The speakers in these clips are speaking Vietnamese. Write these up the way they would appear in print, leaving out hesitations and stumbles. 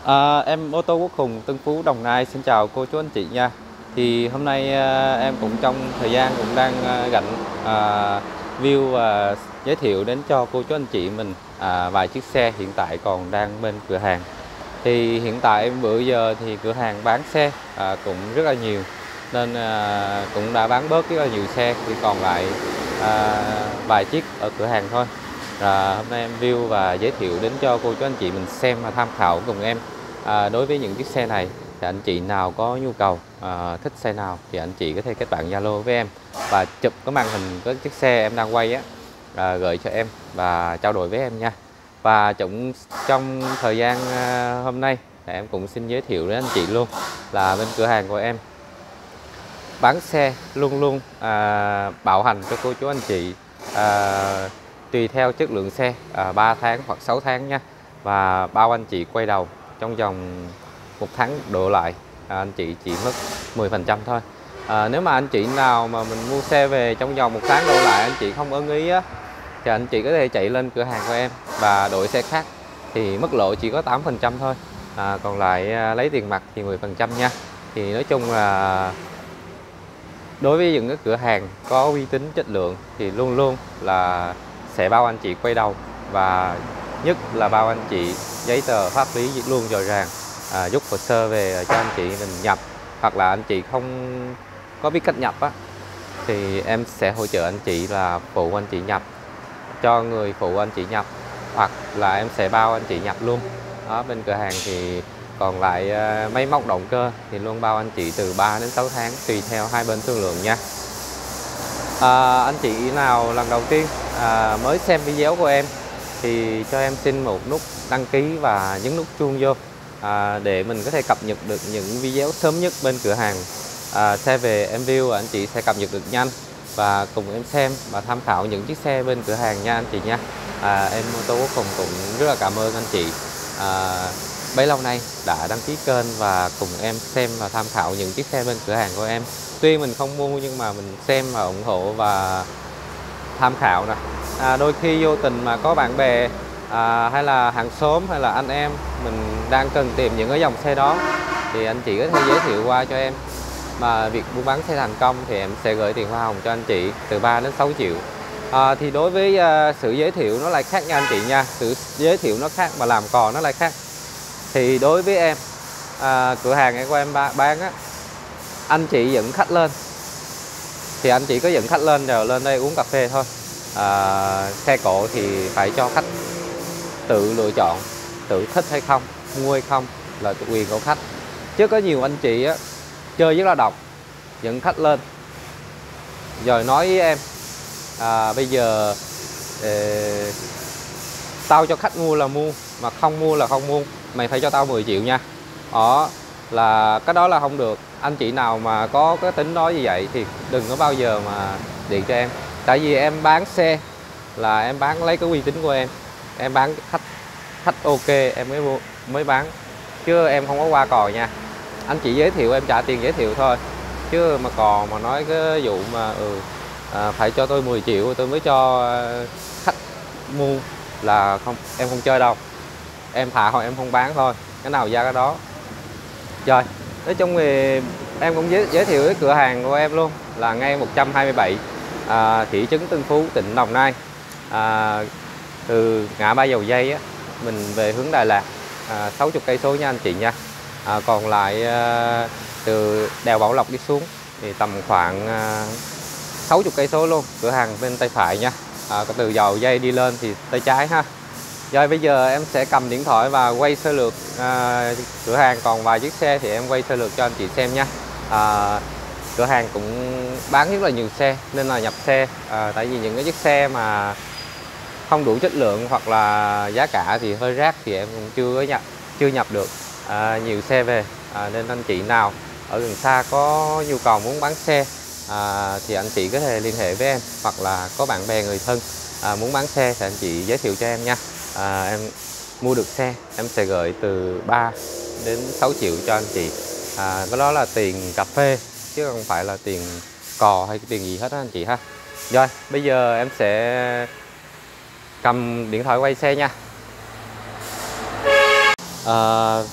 Em ô tô Quốc Hùng, Tân Phú, Đồng Nai, xin chào cô chú anh chị nha. Thì hôm nay em cũng trong thời gian cũng đang rảnh view và giới thiệu đến cho cô chú anh chị mình vài chiếc xe hiện tại còn đang bên cửa hàng. Thì hiện tại bữa giờ thì cửa hàng bán xe cũng rất là nhiều, nên cũng đã bán bớt rất là nhiều xe, chỉ còn lại vài chiếc ở cửa hàng thôi. Hôm nay em view và giới thiệu đến cho cô chú anh chị mình xem và tham khảo cùng em. Đối với những chiếc xe này thì anh chị nào có nhu cầu thích xe nào thì anh chị có thể kết bạn Zalo với em và chụp cái màn hình cái chiếc xe em đang quay gửi cho em và trao đổi với em nha. Và trong thời gian hôm nay thì em cũng xin giới thiệu đến anh chị luôn là bên cửa hàng của em bán xe luôn luôn bảo hành cho cô chú anh chị tùy theo chất lượng xe 3 tháng hoặc 6 tháng nha, và bao anh chị quay đầu trong vòng 1 tháng đổ lại, anh chị chỉ mất 10% thôi. Nếu mà anh chị nào mà mình mua xe về trong vòng 1 tháng đổ lại anh chị không ưng ý thì anh chị có thể chạy lên cửa hàng của em và đổi xe khác, thì mức lỗ chỉ có 8% thôi, còn lại lấy tiền mặt thì 10% nha. Thì nói chung là đối với những cái cửa hàng có uy tín chất lượng thì luôn luôn là sẽ bao anh chị quay đầu, và nhất là bao anh chị giấy tờ pháp lý luôn dồi dàng, giúp hồ sơ về cho anh chị mình nhập, hoặc là anh chị không có biết cách nhập thì em sẽ hỗ trợ anh chị là phụ anh chị nhập, cho người phụ anh chị nhập, hoặc là em sẽ bao anh chị nhập luôn. Bên cửa hàng thì còn lại máy móc động cơ thì luôn bao anh chị từ 3 đến 6 tháng tùy theo hai bên thương lượng nha. Anh chị nào lần đầu tiên mới xem video của em thì cho em xin một nút đăng ký và nhấn nút chuông vô để mình có thể cập nhật được những video sớm nhất bên cửa hàng. Xe về em view anh chị sẽ cập nhật được nhanh và cùng em xem và tham khảo những chiếc xe bên cửa hàng nha anh chị nha. Em ô tô Quốc Hùng cũng rất là cảm ơn anh chị bấy lâu nay đã đăng ký kênh và cùng em xem và tham khảo những chiếc xe bên cửa hàng của em. Tuy mình không mua nhưng mà mình xem và ủng hộ và tham khảo nè. Đôi khi vô tình mà có bạn bè hay là hàng xóm hay là anh em mình đang cần tìm những cái dòng xe đó thì anh chị có thể giới thiệu qua cho em, mà việc buôn bán xe thành công thì em sẽ gửi tiền hoa hồng cho anh chị từ 3 đến 6 triệu. Thì đối với sự giới thiệu nó lại khác nha anh chị nha, sự giới thiệu nó khác mà làm cò nó lại khác. Thì đối với em cửa hàng của em bán anh chị dẫn khách lên thì anh chị có dẫn khách lên rồi lên đây uống cà phê thôi. Xe cộ thì phải cho khách tự lựa chọn, tự thích hay không, mua hay không là quyền của khách. Chứ có nhiều anh chị chơi rất là độc, dẫn khách lên rồi nói với em bây giờ tao cho khách mua là mua, mà không mua là không mua, mày phải cho tao 10 triệu nha. Là cái đó là không được. Anh chị nào mà có cái tính đó như vậy thì đừng có bao giờ mà điện cho em. Tại vì em bán xe là em bán lấy cái uy tín của em bán khách ok em mới bán, chứ em không có qua cò nha. Anh chị giới thiệu em trả tiền giới thiệu thôi, chứ mà còn mà nói cái vụ mà phải cho tôi 10 triệu tôi mới cho khách mua là không, em không chơi đâu. Em thà thôi em không bán thôi, cái nào ra cái đó. Rồi, nói chung thì em cũng giới thiệu cái cửa hàng của em luôn là ngay 127 thị trấn Tân Phú, tỉnh Đồng Nai. Từ ngã ba Dầu Dây mình về hướng Đà Lạt 60 cây số nha anh chị nha. Còn lại từ đèo Bảo Lộc đi xuống thì tầm khoảng 60 cây số luôn. Cửa hàng bên tay phải nha. Từ Dầu Dây đi lên thì tay trái ha. Rồi bây giờ em sẽ cầm điện thoại và quay sơ lược cửa hàng, còn vài chiếc xe thì em quay sơ lược cho anh chị xem nha. Cửa hàng cũng bán rất là nhiều xe nên là nhập xe, tại vì những cái chiếc xe mà không đủ chất lượng hoặc là giá cả thì hơi rác thì em cũng chưa nhập được nhiều xe về. Nên anh chị nào ở gần xa có nhu cầu muốn bán xe thì anh chị có thể liên hệ với em, hoặc là có bạn bè người thân muốn bán xe thì anh chị giới thiệu cho em nha. Em mua được xe em sẽ gửi từ 3 đến 6 triệu cho anh chị. Cái đó là tiền cà phê chứ không phải là tiền cò hay tiền gì hết á anh chị ha. Rồi bây giờ em sẽ cầm điện thoại quay xe nha.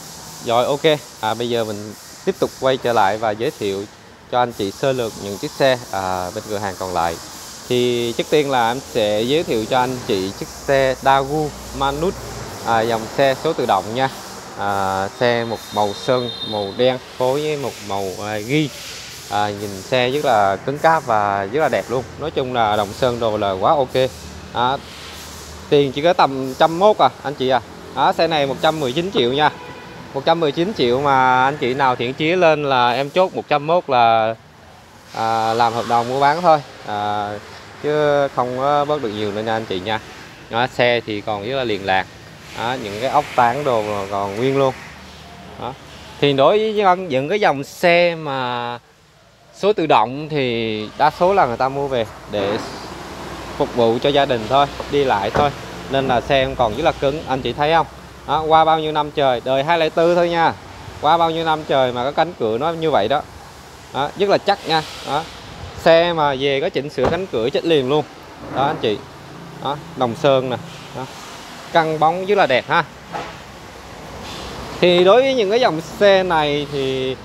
Rồi ok, bây giờ mình tiếp tục quay trở lại và giới thiệu cho anh chị sơ lược những chiếc xe bên cửa hàng còn lại. Thì trước tiên là em sẽ giới thiệu cho anh chị chiếc xe Daewoo Manus, dòng xe số tự động nha. Xe một màu sơn màu đen phối với một màu ghi. Nhìn xe rất là cứng cáp và rất là đẹp luôn. Nói chung là đồng sơn đồ là quá ok. Tiền chỉ có tầm 101 anh chị xe này 119 triệu nha. 119 triệu mà anh chị nào thiện chí lên là em chốt 101 là làm hợp đồng mua bán thôi, chứ không có bớt được nhiều nữa nha anh chị nha. Xe thì còn rất là liền lạc, những cái ốc tán đồ còn nguyên luôn. Thì đối với những cái dòng xe mà số tự động thì đa số là người ta mua về để phục vụ cho gia đình thôi, đi lại thôi, nên là xe em còn rất là cứng, anh chị thấy không? Qua bao nhiêu năm trời, đời 2004 thôi nha, qua bao nhiêu năm trời mà có cánh cửa nó như vậy đó, rất là chắc nha. Xe mà về có chỉnh sửa cánh cửa chết liền luôn đó anh chị. Đồng sơn nè, căng bóng rất là đẹp ha. Thì đối với những cái dòng xe này thì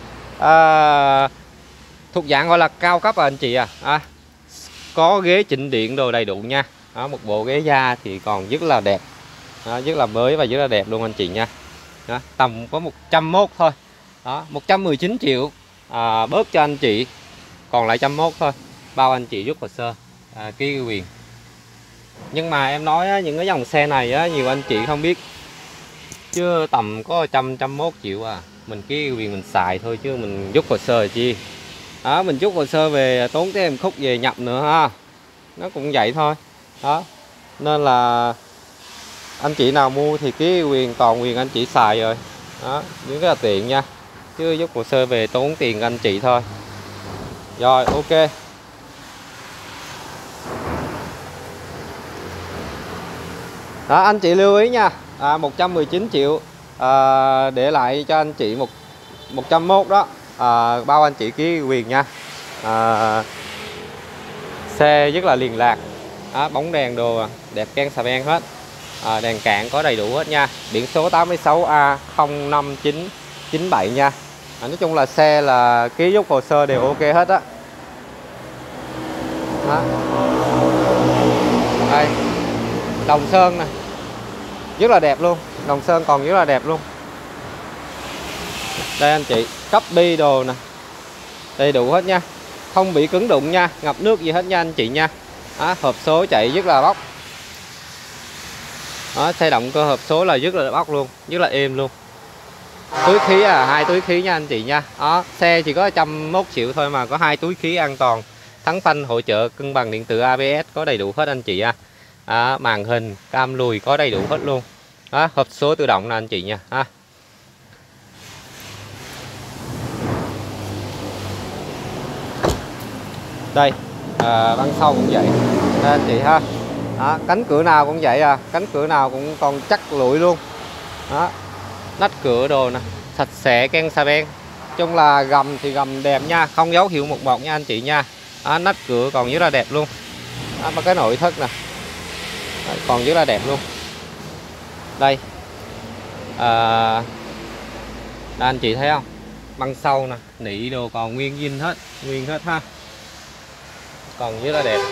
thuộc dạng gọi là cao cấp anh chị có ghế chỉnh điện đồ đầy đủ nha. Một bộ ghế da thì còn rất là đẹp, rất là mới và rất là đẹp luôn anh chị nha. Tầm có 101 thôi, 119 triệu bớt cho anh chị còn lại 101 thôi, bao anh chị rút hồ sơ ký quyền. Nhưng mà em nói những cái dòng xe này nhiều anh chị không biết, chứ tầm có 101 triệu mình ký quyền mình xài thôi, chứ mình rút hồ sơ chi. Mình rút hồ sơ về tốn thêm khúc về nhập nữa ha, nó cũng vậy thôi đó. Nên là anh chị nào mua thì ký quyền toàn quyền anh chị xài rồi đó, rất là tiện nha, chứ rút hồ sơ về tốn tiền anh chị thôi. Rồi ok, đó anh chị lưu ý nha. 119 triệu để lại cho anh chị 101 đó, bao anh chị ký quyền nha. Xe rất là liền lạc, bóng đèn đồ đẹp ken xà beng hết, đèn cạn có đầy đủ hết nha. Biển số 86A05997 nha. Nói chung là xe là ký rút hồ sơ đều ok hết á. Đây, đồng sơn nè, rất là đẹp luôn, đồng sơn còn rất là đẹp luôn. Đây anh chị, cấp bi đồ nè, đầy đủ hết nha, không bị cứng đụng nha, ngập nước gì hết nha anh chị nha. Hộp số chạy rất là bóc. Xe động cơ hộp số là rất là bóc luôn, rất là êm luôn. Túi khí 2 túi khí nha anh chị nha. Xe chỉ có 101 triệu thôi mà có 2 túi khí an toàn, thắng phanh hỗ trợ cân bằng điện tử ABS có đầy đủ hết anh chị màn hình cam lùi có đầy đủ hết luôn. Hộp số tự động nè anh chị nha. Đây, băng sau cũng vậy đây anh chị ha. Cánh cửa nào cũng vậy cánh cửa nào cũng còn chắc lụi luôn. Nách cửa đồ nè, sạch sẽ ken xà beng. Chung là gầm thì gầm đẹp nha, không dấu hiệu một bọt nha anh chị nha. Nách cửa còn rất là đẹp luôn. Và cái nội thất nè còn rất là đẹp luôn. Đây, đây anh chị thấy không, băng sau nè, nị đồ còn nguyên hết ha, còn rất là đẹp.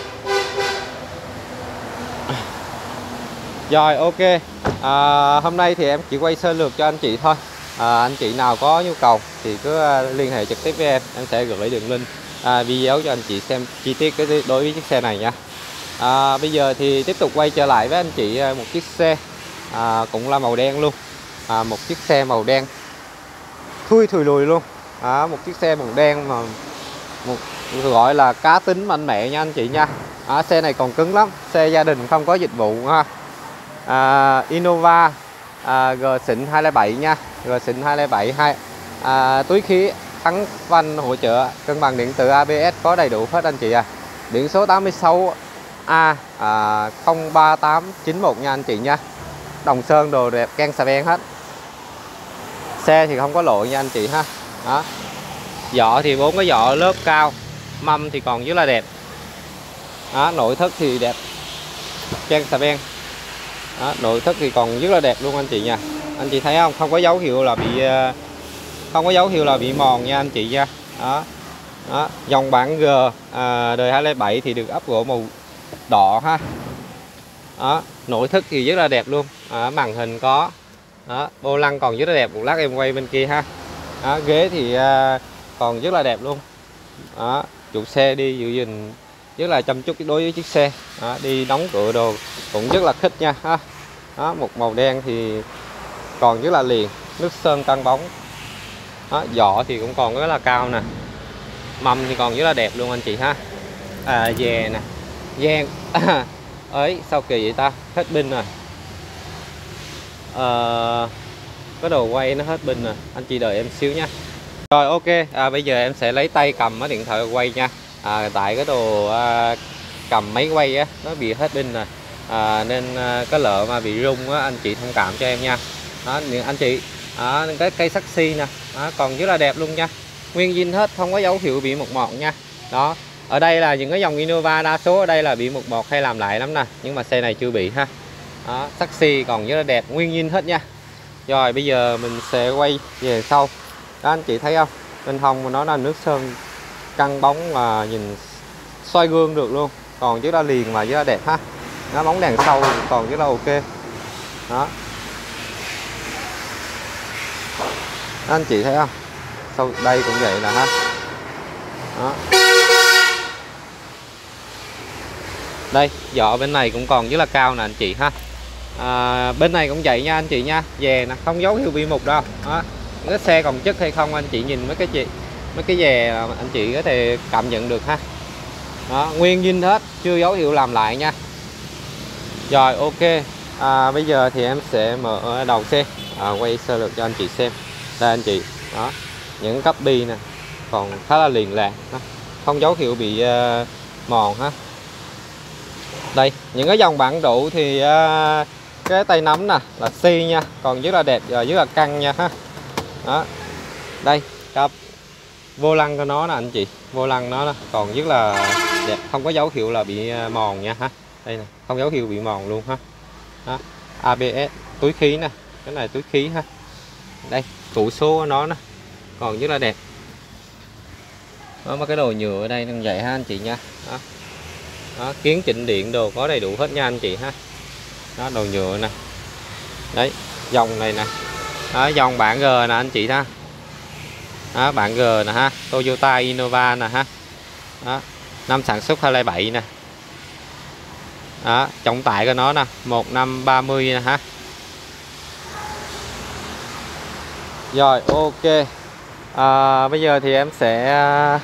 Rồi ok, hôm nay thì em chỉ quay sơ lược cho anh chị thôi. Anh chị nào có nhu cầu thì cứ liên hệ trực tiếp với em sẽ gửi đường link video cho anh chị xem chi tiết đối với chiếc xe này nha. Bây giờ thì tiếp tục quay trở lại với anh chị một chiếc xe cũng là màu đen luôn, một chiếc xe màu đen thùi lùi luôn. Một chiếc xe màu đen mà gọi là cá tính mạnh mẽ nha anh chị nha. Xe này còn cứng lắm, xe gia đình không có dịch vụ ha. Innova G xịn 207 nha, G xịn 207 túi khí thắng phanh hỗ trợ cân bằng điện tử ABS có đầy đủ hết anh chị Biển số 86A03891 nha anh chị nha. Đồng sơn đồ đẹp ken xà beng hết. Xe thì không có lỗi nha anh chị ha. Vỏ thì 4 cái vỏ lớp cao, mâm thì còn rất là đẹp. Nội thất thì đẹp ken xà beng. Nội thất thì còn rất là đẹp luôn anh chị nha. anh chị thấy không, không có dấu hiệu là bị mòn nha anh chị nha. Đó, đó. Dòng bản G đời 2007 thì được ốp gỗ màu đỏ ha. Đó, nội thất thì rất là đẹp luôn. Màn hình có. Đó, vô lăng còn rất là đẹp. Một lát em quay bên kia ha. Đó, ghế thì còn rất là đẹp luôn. Đó, chủ xe đi giữ gìn rất là chăm chút đối với chiếc xe. Đó, đi đóng cửa đồ cũng rất là khích nha ha. Đó, một màu đen thì còn rất là liền, nước sơn căng bóng. Đó, vỏ thì cũng còn rất là cao nè, mâm thì còn rất là đẹp luôn anh chị ha. Dè nè, gian ấy sao kỳ vậy ta, hết pin rồi. Cái đồ quay nó hết pin rồi, anh chị đợi em xíu nha. Rồi ok, bây giờ em sẽ lấy tay cầm cái điện thoại quay nha. Tại cái đồ cầm máy quay á nó bị hết pin rồi, nên cái lợ mà bị rung á anh chị thông cảm cho em nha. Đó, anh chị, cái cây saxi nè, còn rất là đẹp luôn nha, nguyên zin hết, không có dấu hiệu bị mục mọt nha. Đó, ở đây là những cái dòng Innova đa số ở đây là bị mục mọt hay làm lại lắm nè, nhưng mà xe này chưa bị ha. Đó, saxi còn rất là đẹp, nguyên zin hết nha. Rồi bây giờ mình sẽ quay về sau. Đó anh chị thấy không, bên hông của nó là nước sơn căng bóng mà nhìn xoay gương được luôn, còn rất là liền và rất là đẹp ha. Nó bóng đèn sau còn rất là ok. Đó, anh chị thấy không, sau đây cũng vậy là ha. Đó, đây vỏ bên này cũng còn rất là cao nè anh chị ha. Bên này cũng vậy nha anh chị nha, dè nè, không dấu hiệu bị mục đâu. Đó, cái xe còn chất hay không anh chị nhìn mấy cái dè anh chị có thể cảm nhận được ha. Đó, nguyên zin hết, chưa dấu hiệu làm lại nha. Rồi ok, bây giờ thì em sẽ mở đầu xe, quay sơ lược cho anh chị xem. Đây anh chị, đó, những cấp bi nè còn khá là liền lạc, không dấu hiệu bị mòn ha. Đây những cái dòng bản đủ thì cái tay nắm nè là xi nha, còn rất là đẹp và rất là căng nha ha. Đó, đây cặp vô lăng của nó nè anh chị, vô lăng nó còn rất là đẹp, không có dấu hiệu là bị mòn nha ha. Đây nè, không dấu hiệu bị mòn luôn ha. Đó, ABS, túi khí nè, cái này túi khí ha. Đây cụ số của nó nè còn rất là đẹp. Đó, mấy cái đồ nhựa ở đây như vậy ha anh chị nha. Đó. Đó, kiến chỉnh điện đồ có đầy đủ hết nha anh chị ha. Đó, đồ nhựa nè, đấy dòng này nè. Đó, dòng bản G nè anh chị ha. Đó, bản G nè ha, Toyota Innova nè ha. Đó, năm sản xuất 2007 nè. Đó, trọng tải của nó nè 1530 nè ha. Rồi ok, bây giờ thì em sẽ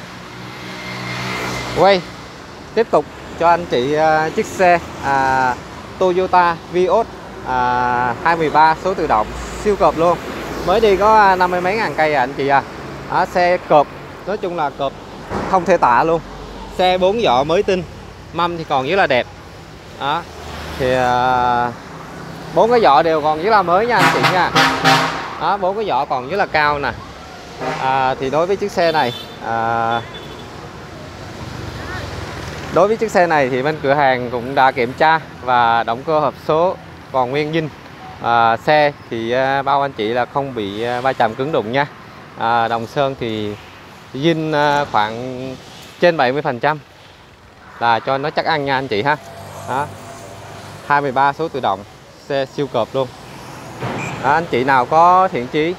quay tiếp tục cho anh chị chiếc xe Toyota Vios 2013 số tự động siêu cộp luôn, mới đi có 50 mấy ngàn cây anh chị xe cộp, nói chung là cộp không thể tả luôn. Xe 4 vỏ mới tinh, mâm thì còn rất là đẹp. Đó, thì 4 cái vỏ đều còn rất là mới nha anh chị nha. Đó, 4 cái vỏ còn rất là cao nè. Thì đối với chiếc xe này thì bên cửa hàng cũng đã kiểm tra và động cơ hộp số còn nguyên zin. Xe thì bao anh chị là không bị va chạm cứng đụng nha. Đồng sơn thì zin khoảng trên 70% là cho nó chắc ăn nha anh chị ha. Đó, 23 số tự động, xe siêu cộp luôn. Đó, anh chị nào có thiện chí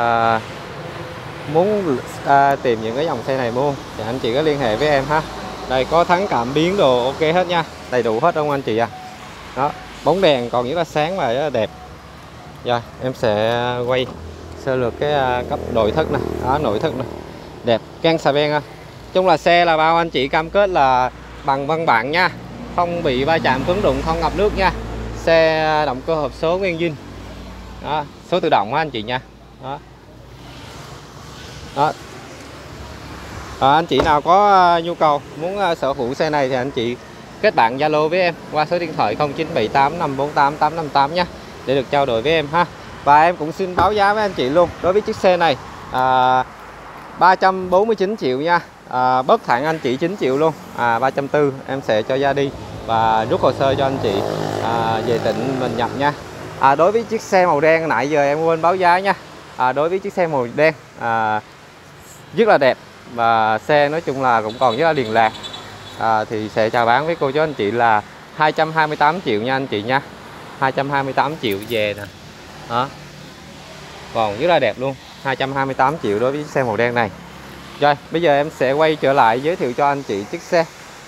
muốn tìm những cái dòng xe này mua thì anh chị có liên hệ với em ha. Đây có thắng cảm biến đồ ok hết nha, đầy đủ hết không anh chị Đó, bóng đèn còn rất là sáng và rất là đẹp. Rồi em sẽ quay sơ lược cái cấp nội thất này. Đó, nội thất này đẹp, can xà beng chung là xe là bao anh chị cam kết là bằng văn bản nha, không bị va chạm cứng đụng, không ngập nước nha. Xe động cơ hộp số nguyên zin. Đó, số tự động á anh chị nha. Đó. Đó. Anh chị nào có nhu cầu muốn sở hữu xe này thì anh chị kết bạn Zalo với em qua số điện thoại 0978 548 858 nhé, để được trao đổi với em ha. Và em cũng xin báo giá với anh chị luôn, đối với chiếc xe này 349 triệu nha, bớt thẳng anh chị 9 triệu luôn, 340 em sẽ cho ra đi và rút hồ sơ cho anh chị về tỉnh mình nhập nha. Đối với chiếc xe màu đen nãy giờ em quên báo giá nha. Đối với chiếc xe màu đen rất là đẹp và xe nói chung là cũng còn rất là liền lạc, thì sẽ chào bán với cô chú anh chị là 228 triệu nha anh chị nha. 228 triệu về nè. Đó. Còn rất là đẹp luôn. 228 triệu đối với chiếc xe màu đen này. Rồi, bây giờ em sẽ quay trở lại giới thiệu cho anh chị chiếc xe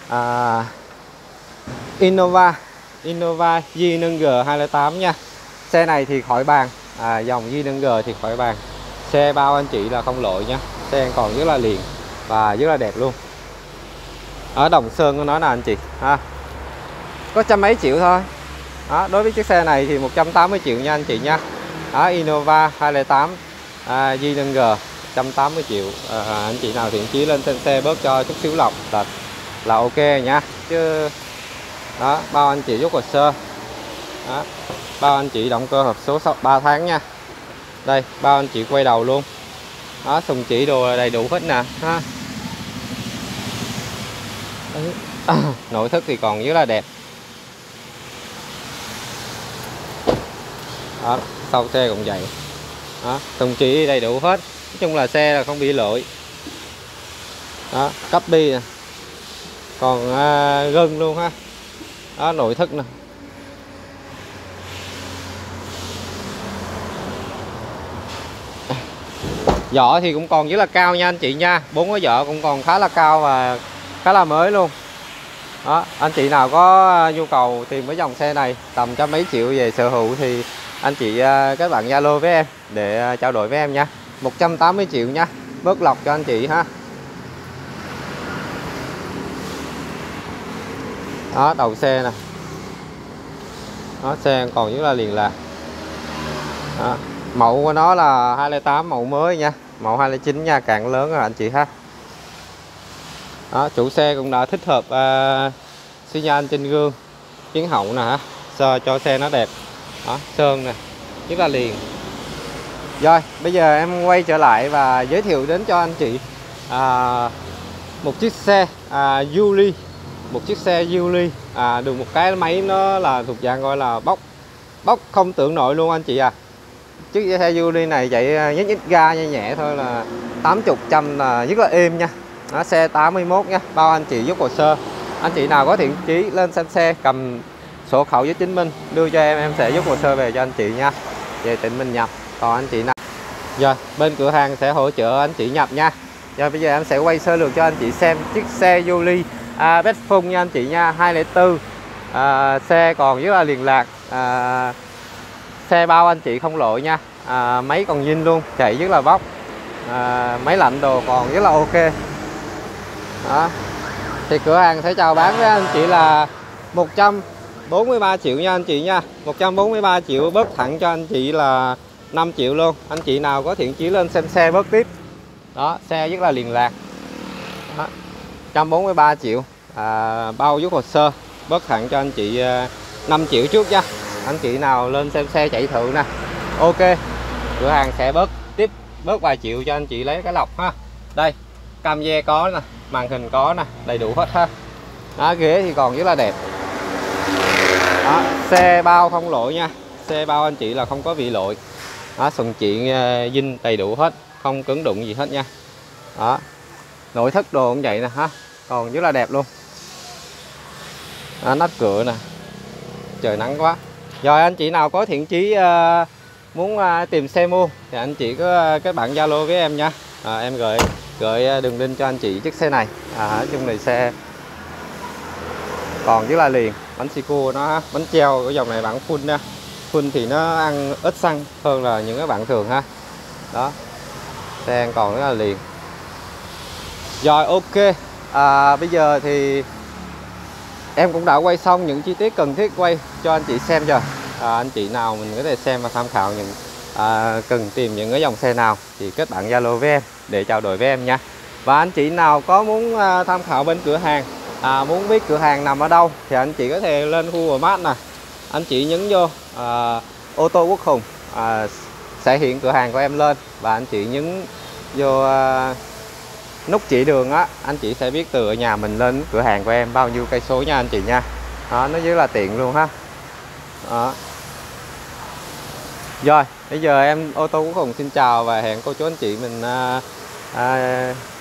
Innova JNG 208 nha. Xe này thì khỏi bàn, dòng JNG thì khỏi bàn. Xe bao anh chị là không lỗi nha. Xe còn rất là liền và rất là đẹp luôn. Ở đồng sơn của nó nè anh chị ha. Có trăm mấy triệu thôi. Đó, đối với chiếc xe này thì 180 triệu nha anh chị nha. Innova 208 JNG 180 triệu. Anh chị nào thiện chí lên trên xe bớt cho chút xíu lọc là ok nha. Chứ đó, bao anh chị rút hồ sơ. Đó, bao anh chị động cơ hộp số 3 tháng nha. Đây, bao anh chị quay đầu luôn. Đó, sùng chỉ đồ đầy đủ hết nè ha. Nội thất thì còn rất là đẹp. Đó, sau xe cũng vậy. Đó, sùng chỉ đầy đủ hết. Nói chung là xe là không bị lỗi. Đó, cấp bi nè. Còn gân luôn ha. Đó, nội thất nè. Vỏ thì cũng còn rất là cao nha anh chị nha. 4 cái vỏ cũng còn khá là cao và khá là mới luôn. Đó, anh chị nào có nhu cầu tìm cái dòng xe này tầm trăm mấy triệu về sở hữu thì anh chị các bạn Zalo với em để trao đổi với em nha. 180 triệu nha, bớt lọc cho anh chị ha. Đó, đầu xe nè. Đó, xe còn rất là liền lạc. Đó, mẫu của nó là 208 mẫu mới nha, mẫu 209 nha, càng lớn rồi anh chị ha. Đó, chủ xe cũng đã thích hợp xi nhan trên gương kiến hậu nè ha, cho xe nó đẹp. Đó, sơn nè, rất là liền. Rồi, bây giờ em quay trở lại và giới thiệu đến cho anh chị một chiếc xe Yuli. Một chiếc xe Yuli được một cái máy nó là thuộc dạng gọi là bốc không tưởng nổi luôn anh chị à. Chiếc xe Yuli này chạy nhích ga nhẹ nhẹ thôi là 80 trăm là rất là êm nha. Đó, xe 81 nha, bao anh chị giúp hồ sơ. Anh chị nào có thiện chí lên xem xe cầm sổ khẩu giấy chứng minh đưa cho em sẽ giúp hồ sơ về cho anh chị nha, về tỉnh mình nhập. Còn anh chị nào rồi bên cửa hàng sẽ hỗ trợ anh chị nhập nha. Rồi bây giờ em sẽ quay sơ lược cho anh chị xem chiếc xe Yuli Bedphone nha anh chị nha, 204. Xe còn rất là liền lạc. Xe bao anh chị không lỗi nha. Máy còn zin luôn, chạy rất là bóc. Máy lạnh đồ còn rất là ok. Đó. Thì cửa hàng sẽ chào bán với anh chị là 143 triệu nha anh chị nha. 143 triệu bớt thẳng cho anh chị là 5 triệu luôn. Anh chị nào có thiện chí lên xem xe bớt tiếp. Đó, xe rất là liền lạc. Đó. 143 triệu bao giúp hồ sơ, bớt thẳng cho anh chị 5 triệu trước nha. Anh chị nào lên xem xe chạy thử nè, ok, cửa hàng sẽ bớt vài triệu cho anh chị lấy cái lọc ha. Đây, cam dê có nè, màn hình có nè, đầy đủ hết ha. Đó, ghế thì còn rất là đẹp. Đó, xe bao không lỗi nha, xe bao anh chị là không có bị lỗi. Đó, sừng chị zin đầy đủ hết, không cứng đụng gì hết nha. Đó, nội thất đồ cũng vậy nè ha, còn rất là đẹp luôn. Đó, nắp cửa nè, trời nắng quá. Rồi anh chị nào có thiện chí muốn tìm xe mua thì anh chị có các bạn Zalo với em nha. Em gửi đường link cho anh chị chiếc xe này. Nói chung này xe còn rất là liền. Bánh xi cua nó, bánh treo của dòng này bản full nha. Full thì nó ăn ít xăng hơn là những cái bạn thường ha. Đó, xe còn rất là liền. Rồi ok, bây giờ thì em cũng đã quay xong những chi tiết cần thiết quay cho anh chị xem rồi. Anh chị nào mình có thể xem và tham khảo những cần tìm những cái dòng xe nào thì kết bạn Zalo với em để trao đổi với em nha. Và anh chị nào có muốn tham khảo bên cửa hàng, muốn biết cửa hàng nằm ở đâu thì anh chị có thể lên Google Maps nè, anh chị nhấn vô ô tô Quốc Hùng sẽ hiện cửa hàng của em lên, và anh chị nhấn vô nút chỉ đường á, anh chị sẽ biết từ ở nhà mình lên cửa hàng của em bao nhiêu cây số nha anh chị nha. Đó, nó rất là tiện luôn ha. Đó. Rồi, bây giờ em ô tô cuối cùng xin chào và hẹn cô chú anh chị mình